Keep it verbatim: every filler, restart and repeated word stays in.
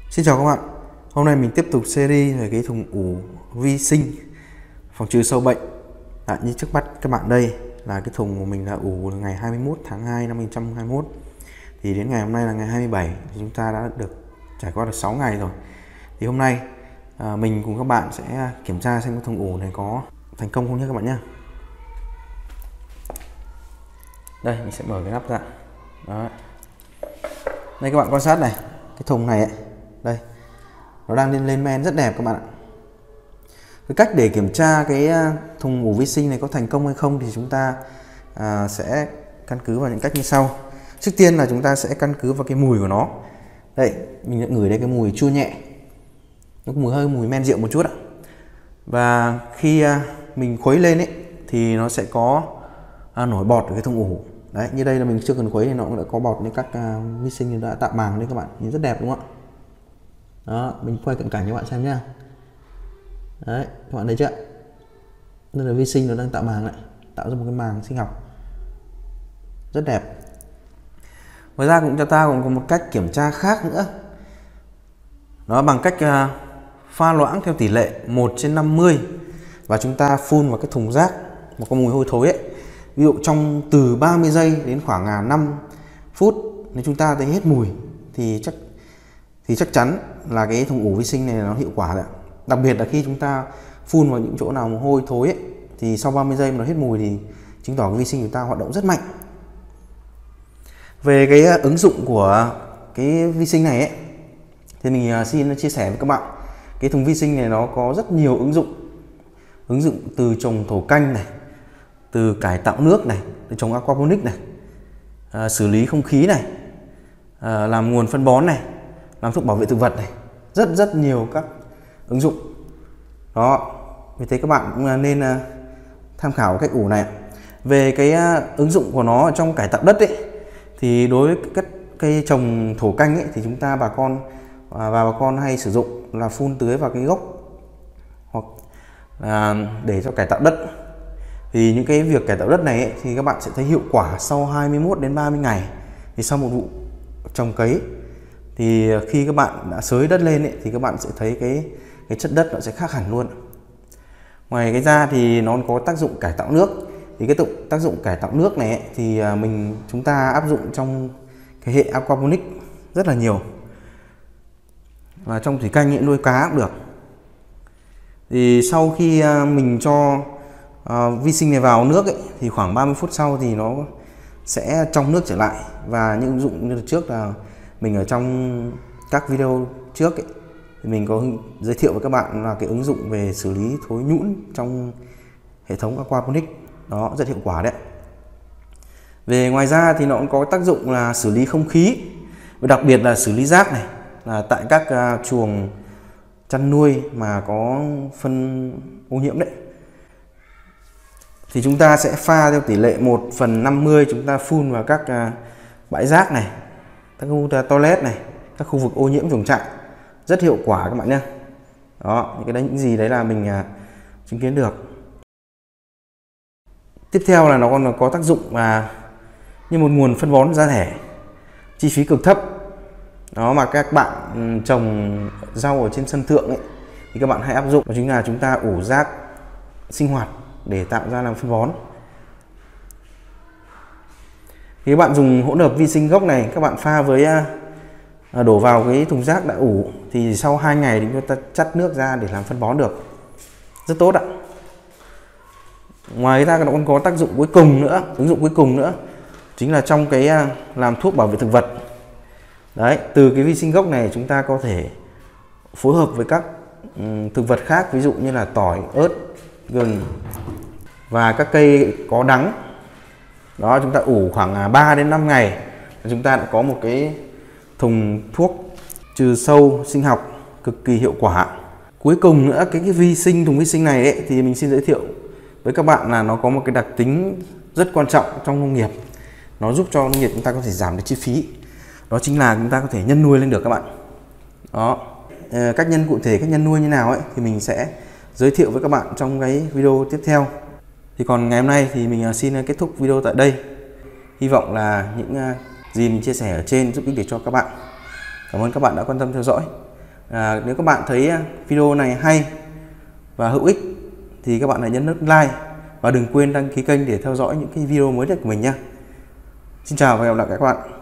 Xin chào các bạn. Hôm nay mình tiếp tục series về cái thùng ủ vi sinh phòng trừ sâu bệnh. À, như trước mắt các bạn đây là cái thùng của mình đã ủ ngày hai mươi mốt tháng hai năm hai nghìn không trăm hai mươi mốt. Thì đến ngày hôm nay là ngày hai mươi bảy thì chúng ta đã được trải qua được sáu ngày rồi. Thì hôm nay à, mình cùng các bạn sẽ kiểm tra xem cái thùng ủ này có thành công không nhé các bạn nhé. Đây mình sẽ mở cái nắp ra. Đó. Đây các bạn quan sát này, cái thùng này ấy, đây nó đang lên lên men rất đẹp các bạn ạ. Cái cách để kiểm tra cái thùng ủ vi sinh này có thành công hay không thì chúng ta à, sẽ căn cứ vào những cách như sau. Trước tiên là chúng ta sẽ căn cứ vào cái mùi của nó. Đây mình đã ngửi đây cái mùi chua nhẹ, nó có mùi hơi mùi men rượu một chút ạ. Và khi à, mình khuấy lên ấy thì nó sẽ có à, nổi bọt ở cái thùng ủ. Đấy, như đây là mình chưa cần khuấy thì nó cũng đã có bọt như các uh, vi sinh đã tạo màng đấy các bạn, nhìn rất đẹp đúng không ạ? Đó, mình quay cận cảnh cho các bạn xem nhá. Đấy, các bạn thấy chưa? Đây là vi sinh nó đang tạo màng lại, tạo ra một cái màng sinh học rất đẹp. Ngoài ra cũng cho ta cũng có một cách kiểm tra khác nữa. Nó bằng cách uh, pha loãng theo tỷ lệ một trên năm mươi và chúng ta phun vào cái thùng rác mà có mùi hôi thối ấy. Ví dụ trong từ ba mươi giây đến khoảng năm phút nếu chúng ta thấy hết mùi thì chắc thì chắc chắn là cái thùng ủ vi sinh này nó hiệu quả rồi. Đặc biệt là khi chúng ta phun vào những chỗ nào hôi thối ấy, thì sau ba mươi giây mà nó hết mùi thì chứng tỏ cái vi sinh của ta hoạt động rất mạnh. Về cái ứng dụng của cái vi sinh này ấy, thì mình xin chia sẻ với các bạn. Cái thùng vi sinh này nó có rất nhiều ứng dụng. Ứng dụng từ trồng thổ canh này, từ cải tạo nước này, từ trồng aquaponics này, à, xử lý không khí này, à, làm nguồn phân bón này, làm thuốc bảo vệ thực vật này, rất rất nhiều các ứng dụng đó. Vì thế các bạn cũng nên uh, tham khảo cách ủ này. Về cái uh, ứng dụng của nó trong cải tạo đất ấy, thì đối với các cây trồng thổ canh ấy, thì chúng ta bà con uh, và bà con hay sử dụng là phun tưới vào cái gốc hoặc uh, để cho cải tạo đất. Thì những cái việc cải tạo đất này ấy, thì các bạn sẽ thấy hiệu quả sau hai mươi mốt đến ba mươi ngày. Thì sau một vụ trồng cấy thì khi các bạn đã xới đất lên ấy, thì các bạn sẽ thấy cái cái chất đất nó sẽ khác hẳn luôn. Ngoài cái ra thì nó có tác dụng cải tạo nước. Thì cái tác dụng cải tạo nước này ấy, thì mình chúng ta áp dụng trong cái hệ aquaponics rất là nhiều. Và trong thủy canh ấy, nuôi cá cũng được. Thì sau khi mình cho uh, vi sinh này vào nước ấy, thì khoảng ba mươi phút sau thì nó sẽ trong nước trở lại. Và những ứng dụng như trước là mình ở trong các video trước ấy, thì mình có giới thiệu với các bạn là cái ứng dụng về xử lý thối nhũn trong hệ thống aquaponics, đó rất hiệu quả đấy. Về ngoài ra thì nó cũng có tác dụng là xử lý không khí, và đặc biệt là xử lý rác này, là tại các uh, chuồng chăn nuôi mà có phân ô nhiễm đấy, thì chúng ta sẽ pha theo tỷ lệ một phần năm mươi, chúng ta phun vào các uh, bãi rác này, các khu toilet này, các khu vực ô nhiễm chuồng trại, rất hiệu quả các bạn nhé. Đó, những cái đấy những gì đấy là mình uh, chứng kiến được. Tiếp theo là nó còn có tác dụng mà như một nguồn phân bón giá rẻ, chi phí cực thấp. Đó, mà các bạn trồng rau ở trên sân thượng ấy, thì các bạn hãy áp dụng, đó chính là chúng ta ủ rác sinh hoạt để tạo ra làm phân bón. Thì các bạn dùng hỗn hợp vi sinh gốc này, các bạn pha với uh, đổ vào cái thùng rác đã ủ, thì sau hai ngày thì chúng ta chắt nước ra để làm phân bón được, rất tốt ạ. Ngoài ra nó còn có tác dụng cuối cùng nữa, ứng dụng cuối cùng nữa chính là trong cái uh, làm thuốc bảo vệ thực vật. Đấy, từ cái vi sinh gốc này chúng ta có thể phối hợp với các um, thực vật khác, ví dụ như là tỏi, ớt, gừng và các cây có đắng. Đó, chúng ta ủ khoảng ba đến năm ngày, chúng ta đã có một cái thùng thuốc trừ sâu sinh học cực kỳ hiệu quả. Cuối cùng nữa, cái, cái vi sinh thùng vi sinh này ấy, thì mình xin giới thiệu với các bạn là nó có một cái đặc tính rất quan trọng trong nông nghiệp. Nó giúp cho nông nghiệp chúng ta có thể giảm được chi phí. Đó chính là chúng ta có thể nhân nuôi lên được các bạn. Đó, cách nhân cụ thể, cách nhân nuôi như nào ấy thì mình sẽ giới thiệu với các bạn trong cái video tiếp theo. Thì còn ngày hôm nay thì mình xin kết thúc video tại đây. Hy vọng là những gì mình chia sẻ ở trên giúp ích được cho các bạn. Cảm ơn các bạn đã quan tâm theo dõi. À, nếu các bạn thấy video này hay và hữu ích thì các bạn hãy nhấn nút like và đừng quên đăng ký kênh để theo dõi những cái video mới nhất của mình nha. Xin chào và hẹn gặp lại các bạn.